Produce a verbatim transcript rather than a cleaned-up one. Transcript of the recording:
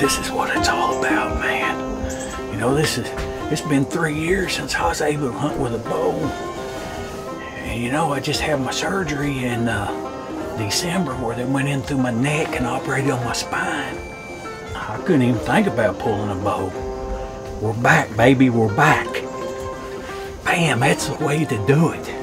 this is what it's all about, man. You know, this is, it's been three years since I was able to hunt with a bow. And you know, I just had my surgery in uh, December where they went in through my neck and operated on my spine. I couldn't even think about pulling a bow. We're back, baby, we're back. Bam, that's the way to do it.